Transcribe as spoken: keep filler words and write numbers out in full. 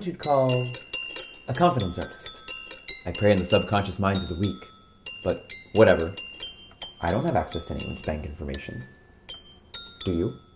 what you'd call a confidence artist. I prey on the subconscious minds of the weak. But whatever. I don't have access to anyone's bank information. Do you?